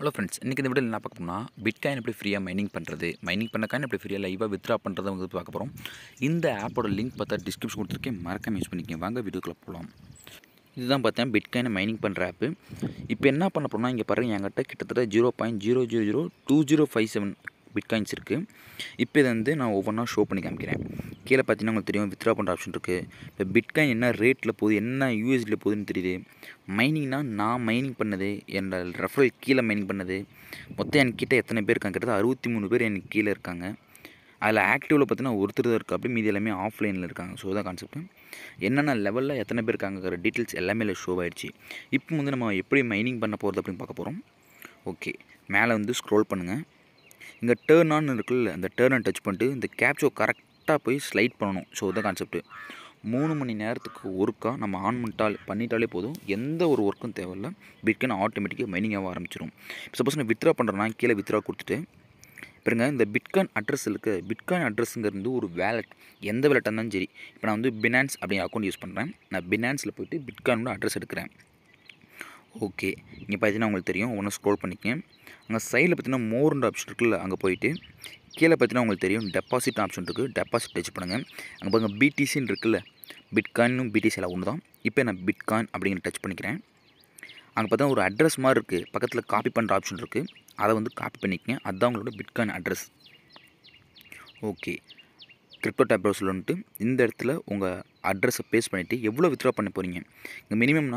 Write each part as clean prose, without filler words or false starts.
Hello friends, இன்றைக்கி இந்த வீடியோவில் என்ன பார்க்க போனால் பிட்காயின் எப்படி ஃப்ரீயாக மைனிங் பண்ணுறது, மைனிங் பண்ண காயின் எப்படி ஃப்ரீயாக லைவாக வித்ரா பண்ணுறதை வந்து பார்க்க போகிறோம். இந்த ஆப்போட லிங்க் பார்த்தா டிஸ்கிரிப்ஷன் கொடுத்துருக்கேன், மறக்காம யூஸ் பண்ணிக்கங்க. வாங்க வீடியோக்குள்ளே போகலாம். இதுதான் பார்த்தேன் பிட்காயினை மைனிங் பண்ணுற ஆப்பு. இப்போ என்ன பண்ண போனால் இங்கே பாருங்கள், என்கிட்ட கிட்டத்தட்ட 0.0002057 பிட்காயின்ஸ் இருக்குது. இப்போ இதை வந்து நான் ஒவ்வொன்றா ஷோ பண்ணி காமிக்கிறேன். கீழே பார்த்தீங்கன்னா உங்களுக்கு தெரியும் வித்ரா பண்ணுற ஆப்ஷன் இருக்குது. இப்போ பிட்காயின் என்ன ரேட்டில் போகுது, என்ன யூஎஸ்டியில் போகுதுன்னு தெரியுது. மைனிங்னா நான் மைனிங் பண்ணது, என்னோட ரெஃபரல் கீழே மைனிங் பண்ணது, மொத்தம் என்கிட்ட எத்தனை பேர் இருக்காங்க, கிட்டத்தட்ட 63 பேர் எனக்கு கீழே இருக்காங்க. அதில் ஆக்டிவில் பார்த்தீங்கன்னா ஒருத்தர் தான் இருக்குது, அப்படி மீதி எல்லாமே ஆஃப்லைனில் இருக்காங்க. ஸோ தான் கான்செப்ட். என்னென்ன லெவலில் எத்தனை பேர் இருக்காங்கிற டீட்டெயில்ஸ் எல்லாமே இல்லை ஷோ ஆகிடுச்சு. இப்போ வந்து நம்ம எப்படி மைனிங் பண்ண போகிறது அப்படின்னு பார்க்க போகிறோம். ஓகே, மேலே வந்து ஸ்க்ரோல் பண்ணுங்கள். இங்கே டேர்ன் ஆன் இருக்குல்ல, அந்த டேர்ன் ஆன் டச் பண்ணிட்டு இந்த கேப்சோ கரெக்டாக போய் ஸ்லைட் பண்ணணும். ஸோ தான் கான்செப்ட். 3 மணி நேரத்துக்கு ஒர்க்காக நம்ம ஆன் பண்ணிட்டாலே போதும், எந்த ஒரு ஒர்க்கும் தேவையில்லை. பிட்காயின் ஆட்டோமேட்டிக்காக மைனிங் ஆக ஆரம்பிச்சிடும். இப்போ சப்போஸ் நான் வித்ரா பண்ணுறேன்னா கீழே வித்ரா கொடுத்துட்டு பாருங்க, இந்த பிட்காயின் அட்ரஸ் இருக்குது. பிட்காயின் அட்ரஸுங்கிறது ஒரு வேலெட், எந்த வேலெட்டாக இருந்தாலும் சரி. இப்போ நான் வந்து பினான்ஸ் அப்படிங்கிற அக்கௌண்ட் யூஸ் பண்ணுறேன். நான் பினான்ஸில் போய்ட்டு பிட்காயினோட அட்ரஸ் எடுக்கிறேன். ஓகே, இங்கே பார்த்தீங்கன்னா உங்களுக்கு தெரியும், ஒன்று ஸ்க்ரோல் பண்ணிக்கேன். அங்கே சைடில் பார்த்தீங்கன்னா மோர்ன்ற ஆப்ஷன் இருக்குல்ல, அங்கே போயிட்டு கீழே பார்த்தீங்கன்னா உங்களுக்கு தெரியும் டெபாசிட் ஆப்ஷன் இருக்குது. டெபாசிட் டச் பண்ணுங்கள். அங்கே பாருங்கள் பிடிசின்னு இருக்குல்ல, பிட்காயினும் பிடிசியில் ஒன்று தான். இப்போ நான் பிட்காயின் அப்படிங்கிற டச் பண்ணிக்கிறேன். அங்கே பார்த்தா ஒரு அட்ரஸ் மாதிரி இருக்குது, பக்கத்தில் காப்பி பண்ணுற ஆப்ஷன் இருக்குது. அதை வந்து காப்பி பண்ணிக்கங்க. அதுதான் உங்களோட bitcoin address. Okay, CryptoTab Browser வந்துட்டு இந்த இடத்துல உங்கள் அட்ரஸை பேஸ்ட் பண்ணிவிட்டு எவ்வளோ வித்ரா பண்ண போகிறீங்க. இங்கே மினிமம்னா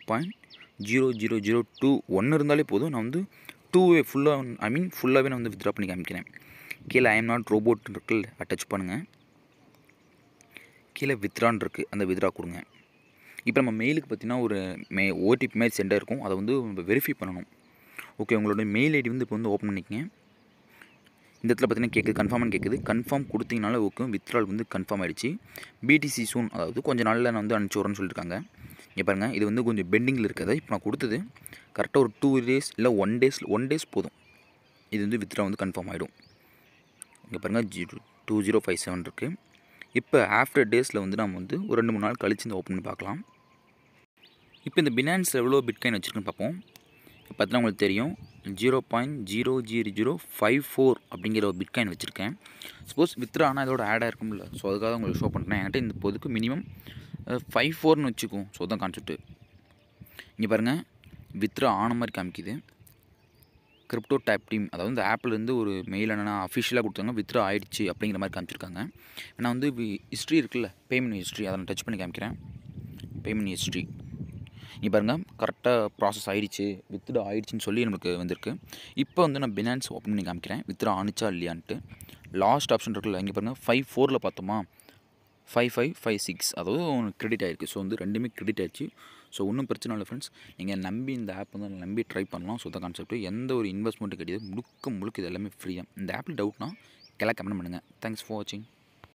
0.00021 இருந்தாலே போதும். நான் வந்து 2 ஃபுல்லாகவே நான் வந்து வித்ரா பண்ணி காமிக்கிறேன். கீழே ஐ எம் நாட் ரோபோட் இருக்குல்ல, அதை டச் பண்ணுங்கள். கீழே வித்ரான் இருக்குது, அந்த வித்ரா கொடுங்க. இப்போ நம்ம மெயிலுக்கு பார்த்தீங்கன்னா ஒரு ஓடிபி மாதிரி சென்ட் இருக்கும், அதை வந்து நம்ம வெரிஃபை பண்ணணும். ஓகே, உங்களோட மெயில் ஐடி வந்து இப்போ வந்து ஓப்பன் பண்ணிக்கங்க. இந்த இடத்துல பார்த்தீங்கன்னா கேட்குது, கன்ஃபார்ம்னு கேட்குது. கன்ஃபார்ம் கொடுத்தீங்கனால ஓகே, வித்ரால் வந்து கன்ஃபார்ம் ஆகிடுச்சு. பிடிசி சூன், அதாவது கொஞ்சம் நாளில் நான் வந்து அனுப்பிச்சி வரேன்னு சொல்லியிருக்காங்க. இங்கே பாருங்கள், இது வந்து கொஞ்சம் பெண்டிங்கில் இருக்குது. இப்போ நான் கொடுத்தது கரெக்டாக ஒரு 2 days இல்லை 1 days போதும். இது வந்து வித்ரா வந்து கன்ஃபார்ம் ஆகிடும். இங்கே பாருங்கள் 2057 இருக்குது. இப்போ ஆஃப்டர் டேஸில் வந்து நம்ம வந்து ஒரு 2-3 நாள் கழிச்சு இந்த ஓப்பன் பண்ணி பார்க்கலாம். இப்போ இந்த பினான்ஸில் எவ்வளோ பிட்காயின் வச்சுருக்குன்னு பார்ப்போம். இப்போ பார்த்தீங்கன்னா உங்களுக்கு தெரியும் 0.00054 அப்படிங்கிற ஒரு பிட்காயின் வச்சுருக்கேன். சப்போஸ் வித்ரா ஆனால் இதோட ஆடாக இருக்கும்ல, ஸோ அதுக்காக உங்களுக்கு ஷோ பண்ணுறேன். என்கிட்ட இந்த பொதுக்கு மினிமம் 54ன்னு வச்சுக்கும். ஸோ தான் கான்செப்ட்டு. இங்கே பாருங்கள், வித்ரா ஆன மாதிரி காமிக்குது. CryptoTab டீம், அதாவது இந்த ஆப்லேருந்து ஒரு மெயில் என்னென்னா அஃபிஷியலாக கொடுத்தாங்க, வித்ரா ஆயிடுச்சு அப்படிங்கிற மாதிரி காமிச்சிருக்காங்க. நான் வந்து ஹிஸ்ட்ரி இருக்குல்ல, பேமெண்ட் ஹிஸ்ட்ரி, அதை நான் டச் பண்ணி காமிக்கிறேன். பேமெண்ட் ஹிஸ்ட்ரி இங்கே பாருங்கள், கரெக்டாக ப்ராசஸ் ஆகிடுச்சு, வித்ரா ஆகிடுச்சின்னு சொல்லி நம்மளுக்கு வந்திருக்கு. இப்போ வந்து நான் பினான்ஸ் ஓப்பன் பண்ணி காமிக்கிறேன், வித்ரா ஆனிச்சா இல்லையான்ட்டு. லாஸ்ட் ஆப்ஷன் இருக்குல்ல, இங்கே பாருங்கள் 54ல் பார்த்தோமா, 5556, அதாவது கிரெடிட் ஆகிருக்கு. ஸோ வந்து ரெண்டுமே கிரெடிட் ஆகிடுச்சு. ஸோ ஒன்றும் பிரச்சனை இல்லை ஃப்ரெண்ட்ஸ். நீங்கள் நம்பி இந்த ஆப் வந்து நம்பி ட்ரை பண்ணலாம். ஸோ தான் கான்செப்ட். எந்த ஒரு இன்வெஸ்ட்மெண்ட்டும் கிடையாது, முழுக்க இது எல்லாமே ஃப்ரீயாக. இந்த ஆப்பில் டவுட்னா கமெண்ட் பண்ணுங்கள். தேங்க்ஸ் ஃபார் வாட்சிங்.